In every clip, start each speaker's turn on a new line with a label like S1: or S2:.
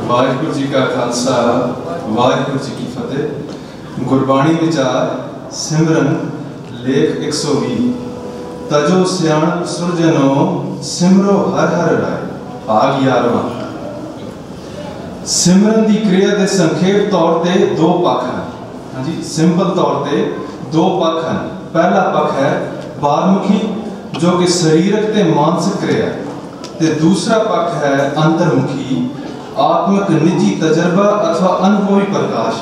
S1: वाहिगुरू जी का खालसा वाहिगुरू जी की फतेह। गुरबाणी विचार सिमरन लेख 120 तजो सियाण सुरजनो सिमरो हर हर राय। भाग 11वां। सिमरन की क्रिया के संखेप तौर पर दो पक्ष हैं। हाँ जी, सिंपल तौर पर दो पक्ष हैं। पहला पक्ष है बारमुखी जो कि शरीरक ते मानसिक क्रिया, ते दूसरा पक्ष है अंतर्मुखी आत्मिक निजी तजर्बा अथवा अनुभवी प्रकाश।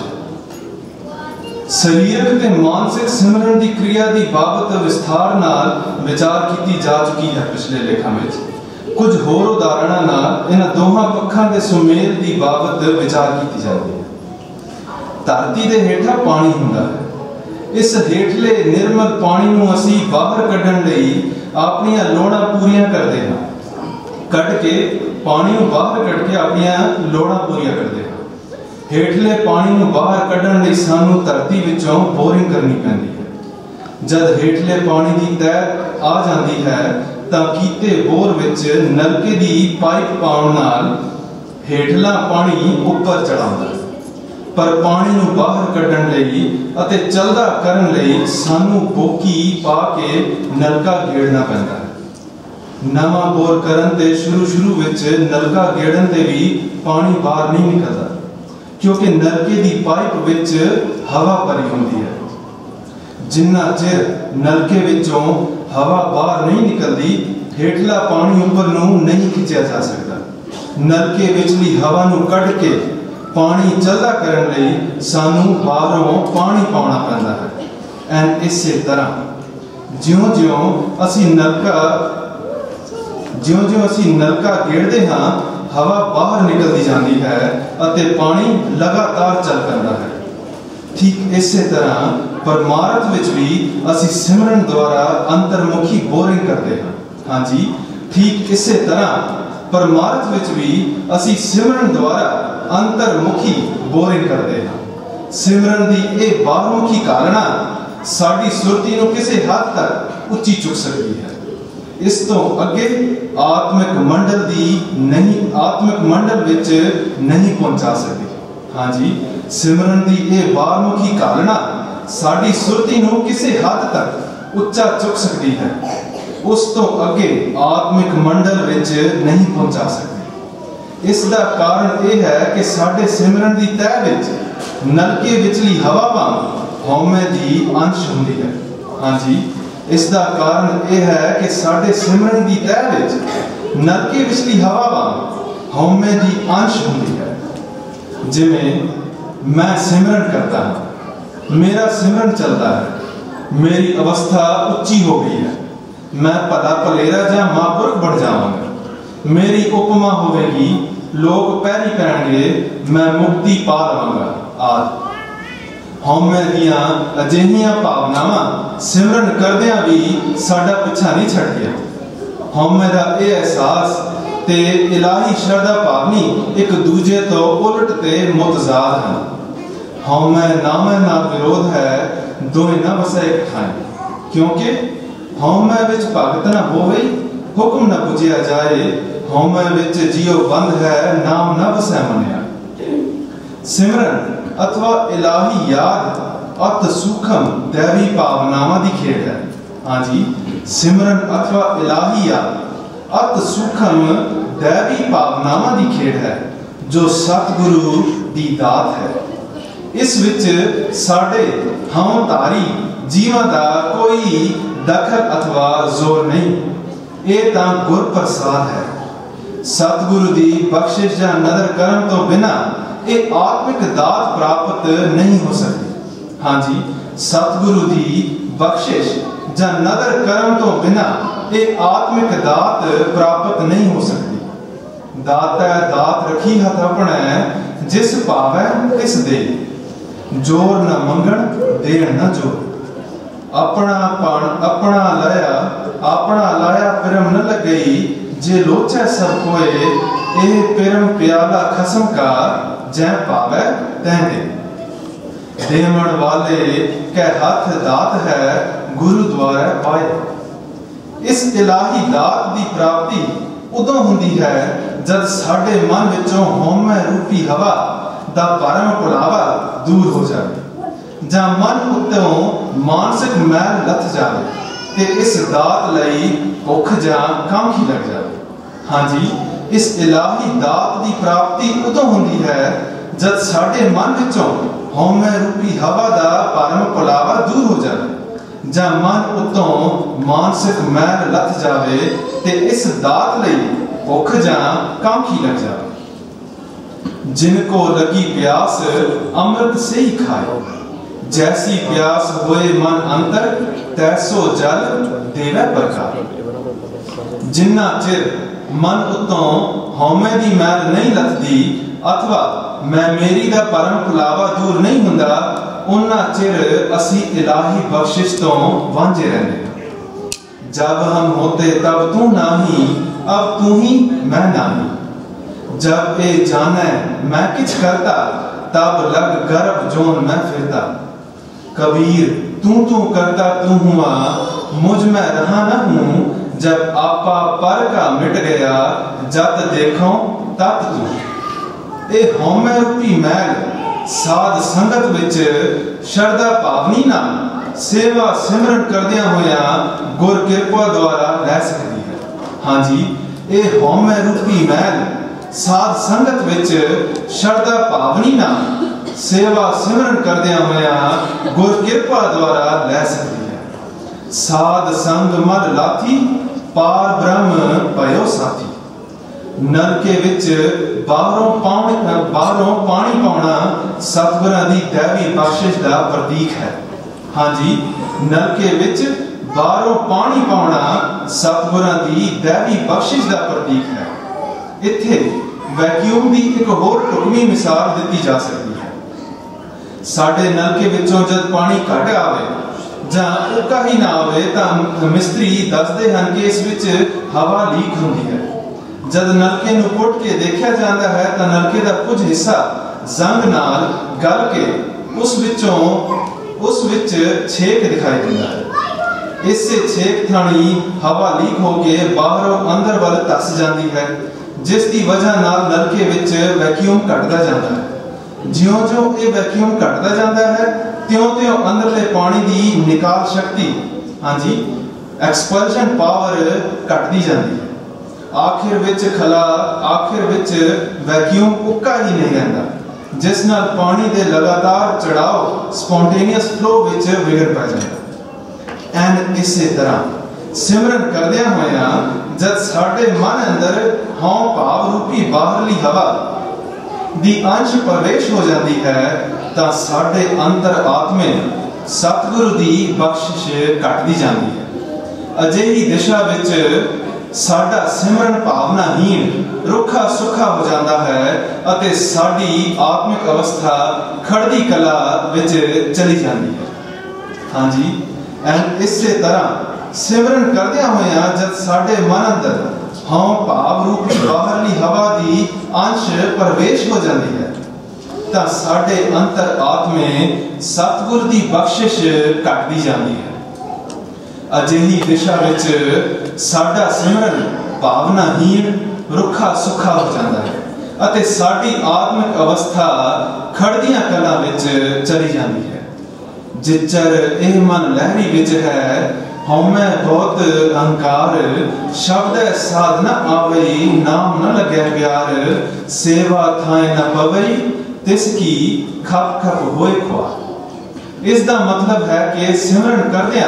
S1: शरीरक ते मानसिक सिमरन की क्रिया की बाबत विस्तार नाल विचार की जा चुकी है पिछले लेखा में। कुछ होर उदाहरणों नाल इन दोहां पक्षां दे सुमेल की बाबत विचार की जाती है। धरती के हेठा पानी हुंदा है। इस हेठले निर्मल पानी नूं असीं बाहर कढण लई अपनियां लोड़ां पूरीआं करदे हां। कढ़ के पानी नूं बाहर कढ़ के अपनियां लोड़ां पूरीआं करदे हां। हेठले पानी नूं बाहर कढण लई सानूं धरती विचों बोरिंग करनी पैंदी है। जद हेठले पानी की तैर आ जाती है तां कीते बोर विच नलके की पाइप पाउण नाल हेठला पानी उपर चढ़ाउंदा है। पर पानी नूं बाहर कढण लई अते चलदा करन लई सानूं बोकी पा के नलका गेड़ना पैंदा है। नवा बोर करन ते शुरू विच नलका गेड़न ते भी पानी बाहर नहीं निकलता, क्योंकि नलके की पाइप विच हवा भरी होंदी है। जिन्ना चिर नलके विचों हवा बाहर नहीं निकलती, हेठला पानी उपर नूं नहीं खिंचिया जा सकता। नलके विचली हवा नूं कढ के पानी चलदा करन लई सानूं बाहरों पानी पाउणा पैंदा है। एंड इसे तरह ज्यों-ज्यों असी नलका गेड़दे हां, हवा बाहर निकलती जाती है अते पानी लगातार चल पैंदा है। ठीक इसे तरह परमार्थ विच भी असी सिमरन द्वारा अंतर्मुखी बोरिंग करते हैं। हाँ जी, ठीक इसे तरह परमार्थ विच भी असी सिमरन द्वारा अंतर्मुखी बोरिंग करते हैं। सिमरन की यह बाहरमुखी धारणा साड़ी सुरती नूं किसी हद तक उच्ची चुक सकती है। इस तो अगे आत्मिक मंडल विच नहीं पहुंचा सकती। हाँ जी, सिमरन की यह बाहरमुखी धारणा साड़ी सुरती नूं किसी हद तक उच्चा चुक सकती है। उस तो अगे आत्मिक मंडल विच नहीं पहुंचा सकती। इसका कारण यह है कि साडे सिमरन की तह विच नलके विचली हवा वांग हौमे की अंश हुंदी है। हाँ जी, इसका कारण यह है कि साडे सिमरन की तह विच नलके विचली हवा वांग हौमे की अंश हुंदी है। जिवें मैं सिमरन करता हूं, मेरा सिमरन चलता है, मेरी अवस्था उच्ची हो गई है, मैं भला भलेरा जां महापुरख बन जावांगा, मेरी उपमा होवेगी, लोग पैरी पैणगे, मैं मुक्ति पा लवांगा आदि। हौमे दियां अजिहियां भावनावां सिमरन करदियां भी साडा पिछा नहीं छड़ गया। हौमे दा यह एहसास ते इलाही श्रद्धा भावनी एक दूजे तो उलट ते मुतजाद हैं। हौमे नामे ना विरोध है, दोए ना वसे एक ठाएं, क्योंकि हौमे विच भगत न होवे, हुक्म न बुझिया जाए, हौमे विच जियो बंद है, नाम न वसै मनिया। सिमरन अथवा इलाही याद अत सूखम दैवी भावनावां दी खेड है। हाँ जी, सिमरन अथवा इलाही याद अत सूखम दैवी भावनावां दी खेड है, जो सतगुरु दी दात है। इस विच साडे हवधारी जीवां दा कोई दखल अथवा जोर नहीं, ये तां गुर प्रसाद है। सतगुरु दी बख्शिश जां नदर करम तो बिना ये आत्मिक दात प्राप्त नहीं हो सकती। हाँ जी, सतगुरु दी बख्शिश जां नदर करम तो बिना ये आत्मिक दात प्राप्त नहीं हो सकती। दात रखी हथ अपने, जिस पावै तिस दे, जोर न मंगण देण न जोर। अपना लाया पिरम न लगई, जे लोचे सब कोए, ए पिरम प्याला खसम का, जै पावै तैं दे। देवण वाले कै हाथ दात है, गुरु द्वारा पाए। इस इलाही दात की प्राप्ति उदों हुंदी है जद साडे मन विचों हौमे रूपी हवा दा भरम भुलावा दूर हो जाए, जां मन उत्तों मानसिक मैल लथ जाए ते इस दात लई भुख जां कांखी लग जाए। हाँ जी, इस इलाही दात की प्राप्ति उदों होंदी है जद साडे मन विचों हौमे रूपी हवा दा भरम भुलावा दूर हो जाए, जां मन उत्तों मानसिक मैल लथ जाए ते इस दात लई भुख जां कांखी लग जाए। जिनको लगी प्यास अमृत से ही खाए, जैसी प्यास होए मन अंतर तैसो जल देवे प्रकार। जिन्ना चिर मन उत्तों हौमे दी मैल नहीं लथदी अथवा मैं मेरी दा परम भुलावा दूर नहीं हुंदा, उन्ना चिर असी इलाही बख्शिश तो वांझे रहंदे। जब हम होते तब तू नाही, अब तू ही मैं नाही। जब ए जाने मैं किछ करता, तब लग गर्भ जोन मैं फिरता। कबीर तू करता तू हुआ, मुझ में रहा न हूं। जब आपा पर का मिट गया, जब देखो तत तू। ए हौमे रूपी मैल साध संगत विच शरदा भावनी नाल सेवा सिमरन करदियां होया गुर किरपा द्वारा लै सकदी है। हाँ जी, ए हौमे रूपी मैल साध संगत विच शरदा भावनी नाल सेवा सिमरन करदियां होया गुर किरपा द्वारा लै सकदी है। साध संग मल लाथी, पार ब्रह्म भयो साथी। नलके विच बाहरों पानी पाउना सतगुरां दी दैवी बख्शिश दा प्रतीक है। हाँ जी, नलके विच बाहरों पानी पाउना सतगुरां दी दैवी बख्शिश दा प्रतीक है। इत्थे वैक्यूम की एक होर ढुकवीं मिसाल दी जा सकती है। साडे नलके विचों जब पानी घट आवे जां उका ही ना आवे तां मिस्त्री दसदे हन कि इस विच हवा लीक हुंदी है। जब नलके नूं पुट के देखा जाता है तां नलके दा कुछ हिस्सा जंग नाल गल के उस विच छेक दिखाई देता है। इससे छेक थानी हवा लीक होके बाहरों अंदर वाल धस जाती है, जिस दी वजह नाल नलके विच वैक्यूम घटदा जाता है। ज्यों-ज्यों ये वैक्यूम घटदा जाता है, त्यों-त्यों अंदरले पानी की निकाल शक्ति, हाँ जी, एक्सपल्शन पावर घटदी जाती है। आखिर विच वैक्यूम उक्का ही नहीं रहता, जिस नाल पानी दे लगातार चढ़ाव स्पॉन्टेनियस फ्लो विच विगड़ पै जाता। एन इसे तरह सिमरन करदियां होया जद साडे मन अंदर हौं भाव रूपी बाहरली हवा दी अंश प्रवेश हो जाती है, तां साडे अंतर आत्मे सतगुरु दी बख्शिश घटदी जाती है। अजिही दिशा विच साडा सिमरन भावनाहीन रुखा सुखा हो जाता है अते साडी आत्मिक अवस्था खड़दी कला विच चली जाती है। हाँ जी, एंड इसे तरह सिमरन करदियां होया जब साडे मन अंदर हौं भाव रूपी बाहरली हवा दी अंश प्रवेश हो जाती है, तां साडे अंतर आत्मे सतगुर दी बख्शिश घटदी जाती है। अजिही दिशा विच साडा सिमरन भावनाहीन रुखा सुखा हो जाता है अते साडी आत्मिक अवस्था खड़दियां कला विच चली जाती है। जिचर एह मन लहरी विच है, हौमे बहुत अहंकार, शब्द साध न आवई, नाम न लगे प्यार, सेवा थाए न पवई, तिसकी खप खप होए ख्वार। इसका मतलब है कि सिमरन करदियां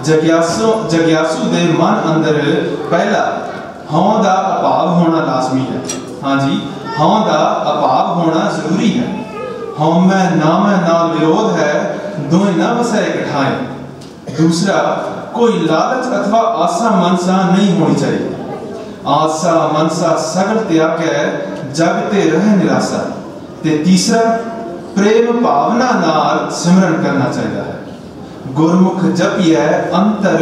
S1: जग्यासु दे मन अंदर पहला हौं दा अभाव होना लाजमी है। हाँ जी, हौं दा अभाव होना जरूरी है। हौमे नामे नाल विरोध है, दोए न वसै इकठाए। दूसरा, कोई लालच अथवा आशा मनसा नहीं होनी चाहिए। आशा मनसा सगल त्याग है, जग ते रहे निराशा। ते तीसरा, प्रेम भावना नाल सिमरन करना चाहिए है। गुरमुख जपिए अंतर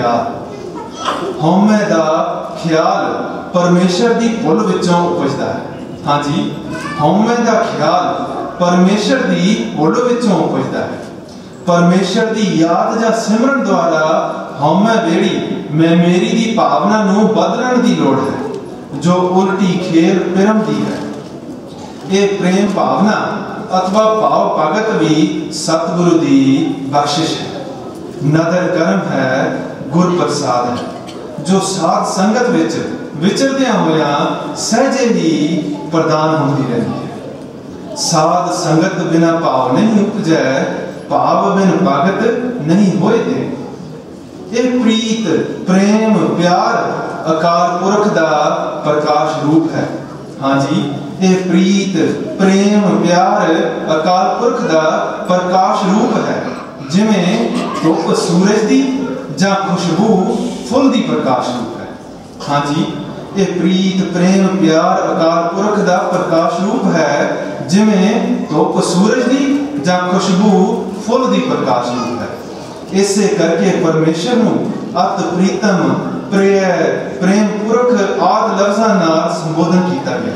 S1: प्यार। हौमे दा ख्याल परमेश्वर दी भुल विचों उपजदा है। हाँ जी, हौमे दा ख्याल परमेश्वर दी भुल विचों उपजदा है। परमेश्वर दी याद जां सिमरन द्वारा हौमे बेड़ी मैं मेरी दी भावना नूं बदलण दी लोड़ है। जो उल्टी खेल पिरमदी है। ये प्रेम भावना अथवा भाव भगत भी सतगुरु की बख्शिश है। नदर कर्म है, गुर प्रसाद है, जो साध संगत विच विचरदियां होया सहजे ही प्रदान होती रहती है। साध संगत बिना भाव नहीं उपजै, भाव बिन भगत नहीं होए दे। ये प्रीत प्रेम प्यार अकाल पुरख दा प्रकाश रूप है। हाँ जी, ये प्रीत प्रेम प्यार अकाल पुरख दा प्रकाश रूप है। जिमें धुप सूरज दी जां खुशबू फुल दी प्रकाश रूप है। हाँ जी, ये प्रीत प्रेम प्यार अकाल पुरख दा प्रकाश रूप है। जिमें धुप सूरज दी जां खुशबू फुल दी प्रकाश रूप है। इसे करके परमेश्वर नूं अत प्रीतम प्रिय प्रेम पुरख आदि लफ्ज़ां नाल संबोधन किया गया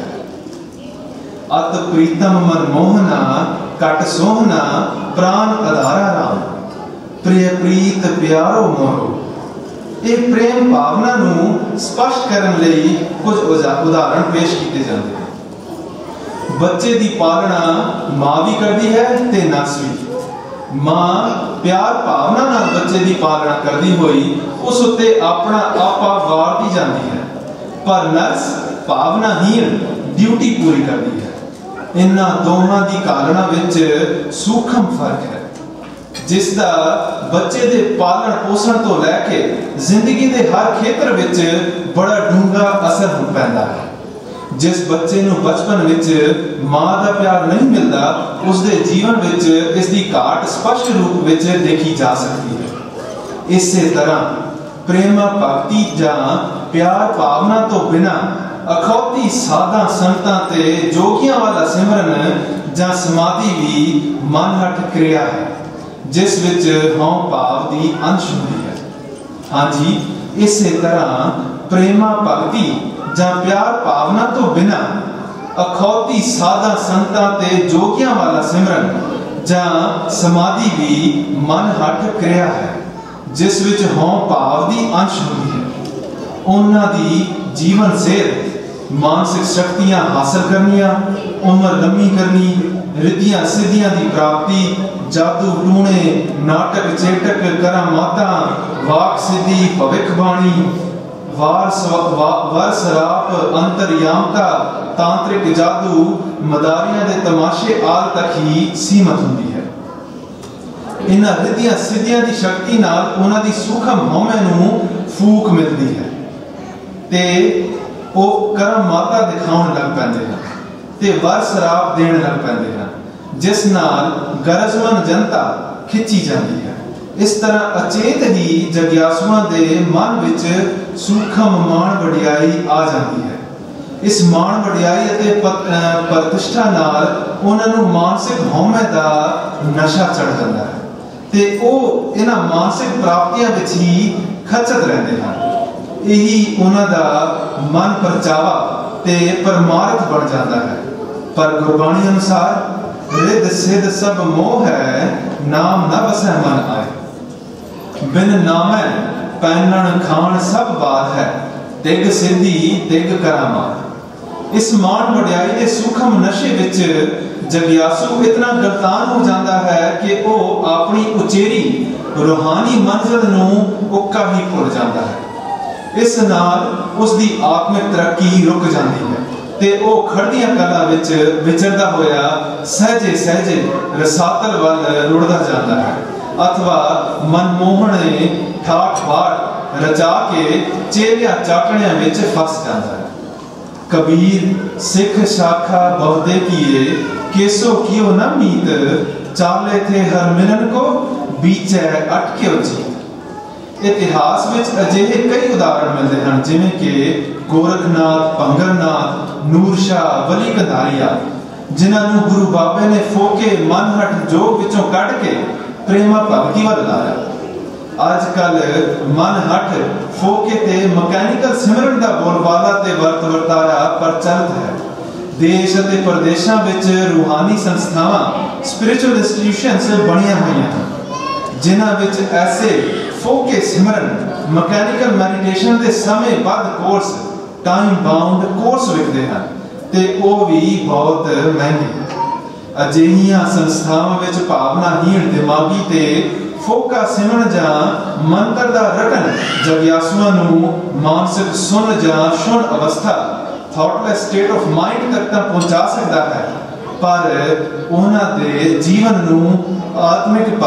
S1: है। अत प्रीतम मन मोहना कट सोहना प्राण आधारा राम, प्रिय प्रीत प्यारो मोरो। ये प्रेम भावना नूं स्पष्ट करन लई कुछ उदाहरण पेश किए जाते हैं। बच्चे की पालना मां भी करती है ते नर्स भी। मां प्यार भावना नाल बच्चे की पालना करती हुई उस उत्ते अपना आपा वारती जाती है, पर नर्स भावनाहीन ड्यूटी पूरी करती है। इन्हां दोहां की कालना विच सूखम फर्क है, जिसका बच्चे दे पालन पोषण तो लैके जिंदगी के हर खेत्र विच बड़ा डूंगा असर हो पैंदा है। जिस बच्चे नूं बचपन विच मां का प्यार नहीं मिलता, उसके जीवन विच इसकी घाट स्पष्ट रूप विच देखी जा सकती है। इसे तरह प्रेम भक्ति जां प्यार भावना तो बिना अखौती साधा संतां ते जोगियां वाला सिमरन जां समाधि भी मनहट क्रिया है, जिस विच हौं भाव की अंश हुंदी है। हाँ जी, इसे तरह प्रेमा भक्ति जां प्यार भावना तो बिना अखौती साधा संतां ते जोगियां वाला सिमरन जां समाधि भी मनहट क्रिया है, जिस विच हौं भाव की अंश हुंदी है। उन्हां दी जीवन सेहत मानसिक शक्तियां हासिल करनियां, उम्र लंबी करनी, रिद्धियां सिद्धियां की प्राप्ति, जादू टूणे नाटक चेटक करामाता वाक सिद्धि भविष्यवाणी वर सराप अंतर्यामता तांत्रिक जादू मदारियां दे तमाशे आल तक ही सीमित होंदी है। इन्हां रिद्धियां सिद्धियां की शक्ति नाल उन्हां दी सूखम हौमे नूं फूक मिलती है ते वो करम माता दिखाउण लग पैंदे हैं ते वर सराप देण लग पैंदे हैं, जिस नाल गरजमंद जनता खिंची जाती है। इस तरह अचेत ही जग्यासुआं दे मन विच सूखम मान वडियाई आ जाती है। इस मान वडियाई अते प्रतिष्ठा नाल उन्हां नूं मानसिक हौमे दा नशा चढ़ जाता है ते वो इन्हां मानसिक प्राप्तियां विच ही खचत रहते हैं। यही उन्हां दा मन परचावा ते परमार्थ बन जाता है। पर गुरबाणी अनुसार रिद सिद्ध सब मोह है, नाम न बसै मन आए। बिन नामै पैनण खान सब बात है, तिग सिद्धि तिग करामात। इस मान वडियाई के सूखम नशे विच जग्यासु इतना गलतान हो जाता है कि वो अपनी उचेरी रूहानी मंजिल नूं उक्का ही भुल जाता है। इस नाल उसकी आत्मिक तरक्की रुक जाती है ते वो खड़दियां कला विच विचरदा होया सहजे सहजे रसातल वल रुड़दा जाता है, अथवा मनमोहने ठाठ बाट रचा के चेलिया चाटणियां विच फस जाता है। कबीर सिख शाखा बहुदे किए केसो कियो न मीत, चाले थे हर मिलन को बीचे अटक्यो जीत। इतिहास विच अजिहे कई उदाहरण मिलते हैं, जिवें कि गोरखनाथ भंगरनाथ नूर शाह वली कंधारिया, जिन्होंने गुरु बाबे ने फोके मनहट जोग विचों कढ़ के प्रेमा भगती वल लाया। अजकल मनहट फोके ते मकैनिकल सिमरन दा बोलबाला ते वर्त वर्ताया प्रचलित है। देश अते प्रदेशों विच रूहानी संस्थावां स्पिरिचुअल इंस्टीट्यूशनस बणियां होईयां हैं, जिन्हां विच ऐसे फोके सिमरन मैकेनिकल मैडिटेशन के समयबद्ध कोर्स टाइम बाउंड कोर्स विकते हैं ते वो भी बहुत महंगे। अजिहियां संस्थावां विच भावनाहीन दिमागी ते फोका सिमण जां मंत्र दा रटन जगियासुआं नूं मानसिक सुन जां शुन अवस्था थॉटलेस स्टेट ऑफ माइंड तक तां पहुंचा सकदा है, पर उन्हां दे जीवन नूं आत्मिक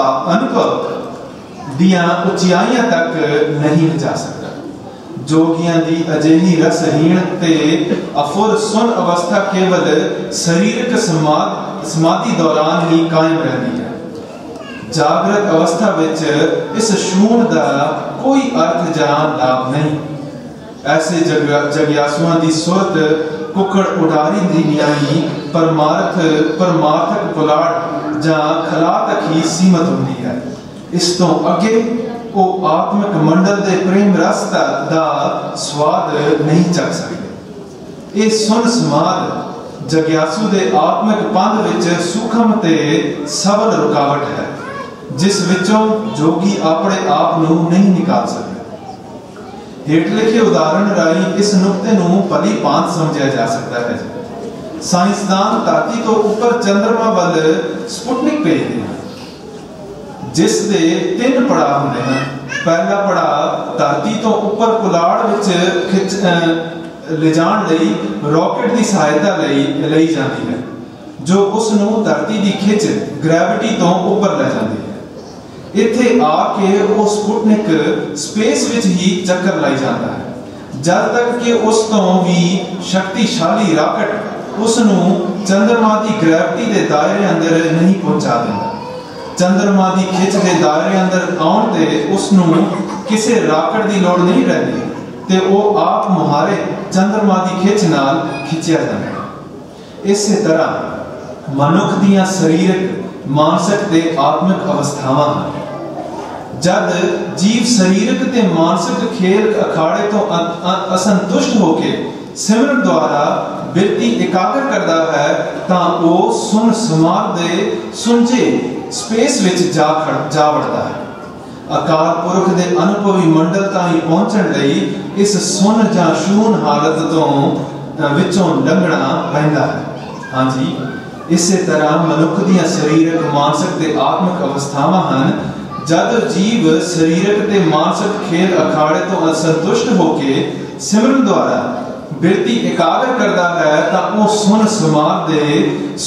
S1: अनुभव दियां उचाइयां तक नहीं जा सकदा। जोगियां दी अजिही रसहीन ते अफुर सुन अवस्था केवल शरीरक समाधि दौरान ही कायम रहती है। जागृत अवस्था विच इस शून दा कोई अर्थ जां लाभ नहीं। ऐसे जगियासुआं दी सुरत कुकड़ उडारी दी न्याई परमार्थक पुलाड़ जां खला तक ही सीमित होती है। इस तो अगे वो आत्मिक मंडल दे प्रेम रस दा स्वाद नहीं चख सकते। ये सुन समाध जगियासु दे आत्मिक पंध विच सूखम ते सबल रुकावट है, जिस विचों जोगी अपने आप नूं नहीं निकाल सकते। हेठ लिखे उदाहरण राही इस नुक्ते नूं भली भांत समझा जा सकता है। साइंसदान धरती तो ऊपर चंद्रमा वल स्पुटनिक भेजते हैं, जिस दे 3 पड़ाव होंदे हैं। पहला पड़ाव धरती तो ऊपर पुलाड़ विच ले जाण लई रॉकेट की सहायता लई जाती है, जो उस नूं धरती की खिच ग्रैविटी तो ऊपर ले जाती है। इत्थे आके वो स्पुटनिक स्पेस विच ही चक्कर लाई जाता है, जब तक कि उस तो भी शक्तिशाली रॉकेट उस नूं चंद्रमा की ग्रैविटी के दायरे अंदर नहीं पहुंचा देता। चंद्रमा की खिच के दायरे अंदर आउण ते उस नूं किसी रॉकेट की लोड़ नहीं रहती ते वो आप मुहारे चंद्रमा की खिच नाल खिंचिया जाता है। इस तरह मनुख दियां शरीरक, मानसिक ते आत्मिक अवस्थावां हैं। जद जीव शरीरक ते मानसिक खेल अखाड़े तो असंतुष्ट होके सिमरन द्वारा बिरती एकाग्र करता है, तां वो सुन समाध दे सुंझे स्पेस विच जा वड़ता है। अकाल पुरख दे अनुभवी मंडल ताईं पहुंचण लई इस सुन जां शून हालत तो विचों लंघना पैंदा है। हाँ जी, इसे तरह मनुख दियां शरीरक, मानसिक ते आत्मिक अवस्थावां हन। जद जीव शरीरक ते मानसिक खेल अखाड़े तो असंतुष्ट होके सिमरन द्वारा बिरती एकाग्र करता है, तां वो सुन समाध दे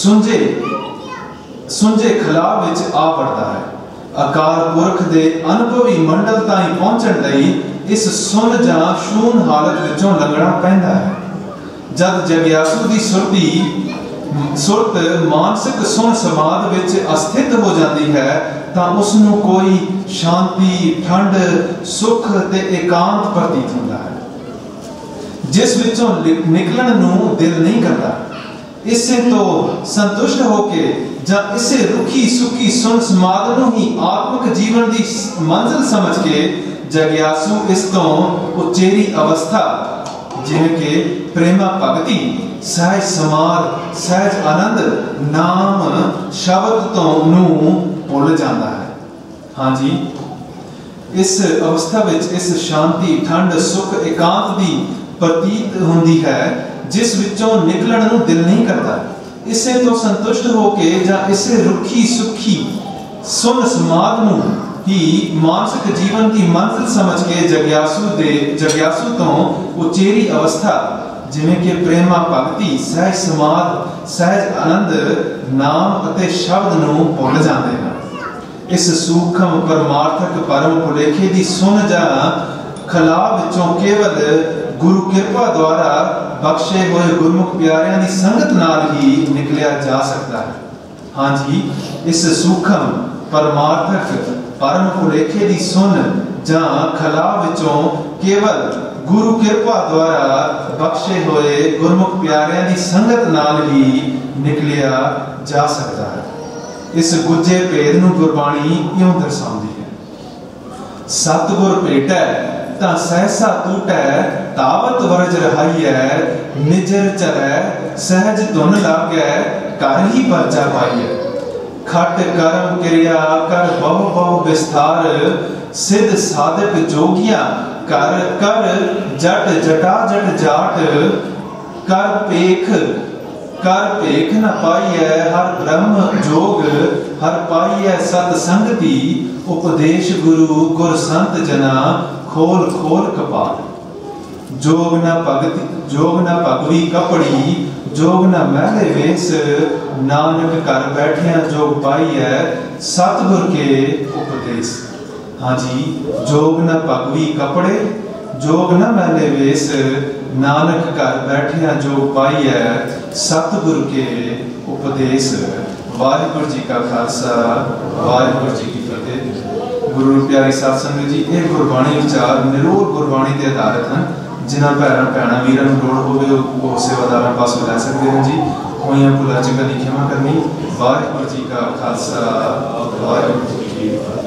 S1: सुंझे खला विच आ वड़ता है। अकाल पुरख दे अनुभवी मंडल ताईं पहुंचण लई इस सुन जां शून हालत विचों लंघना पैंदा है। जद जगियासु दी सुरत मानसिक सुन समाध विच अस्थित हो जाती है, तां उस नूं कोई शांति, ठंड, सुख ते एकांत प्रतीत होता है, जिस विचों निकलण नूं दिल नहीं करता। इससे तो संतुष्ट होके जां इसे रुखी सुखी सुन समाध नूं ही आत्मिक जीवन दी मंजिल समझ के जगियासु इस तो उचेरी अवस्था जिवें के प्रेमा भगति, सहज समाध, सहज आनंद, नाम शब्द तो नूं भुल जाता है। हाँ जी, इस अवस्था विच इस शांति, ठंड, सुख, एकांत दी प्रतीत होंदी है, जिस विचों निकलण नूं दिल नहीं करता। इसे तो संतुष्ट होके जां इसे रुखी सुखी सुन समाध नूं ही मानसिक जीवन की मंजिल समझ के जगियासु तो उचेरी अवस्था जिवें कि प्रेमा भगति, सहज समाध, सहज आनंद, नाम अते शब्द नूं भुल जाते हैं। इस सूखम परमार्थक परम भुलेखे दी सुन जां खला विचों केवल गुरु कृपा द्वारा बख्शे हुए गुरमुख प्यारियां दी संगत नाल ही निकलिया जा सकता है। हाँ जी, इस सूखम परमार्थक परम भुलेखे दी सुन जां खला विचों केवल गुरु कृपा द्वारा बख्शे हुए गुरमुख प्यारियां दी संगत नाल ही निकलिया जा सकता है। इस गुज्जे भेद नूं गुरबाणी इउं दर्शाउंदी है। सतगुर भेटै तां सहसा टूटै, तावत वरज रहाइयै, निजर चलै सहज धुन लागै, कर ही परचा पाइयै। खट कर्म क्रिया कर बहु बहु विस्तार, सिद्ध साधक जोगिया कर कर जट जटा जट जाट कर पेख न पाइय हर ब्रह्म जोग हर पाइय सत संगति उपदेश गुरु गुर संत जना खोल खोल कपाट जोग न भगवी कपड़ी जोग न मैले वेस नानक कर बैठिया जोग पाइय सतगुर के उपदेश। हाँ जी, जोग न भगवी कपड़े जोग न मैले वेस नानक कर बैठिया जोग पाइय सतगुर के उपदेश। वाहिगुरु जी का खालसा वाहिगुरु जी की फतेह। गुरु प्यारी साध संगत जी, ये गुरबाणी विचार निरोल गुरबाणी ते आधारित हैं। जिन्हां भैणां वीरां नूं लोड़ होवे वो सेवादारां पासों लै सकदे हैं जी। होइयां भुलां च कदी क्षमा करनी। वाहिगुरु जी का खालसा वाहिगुरु जी की फतेह।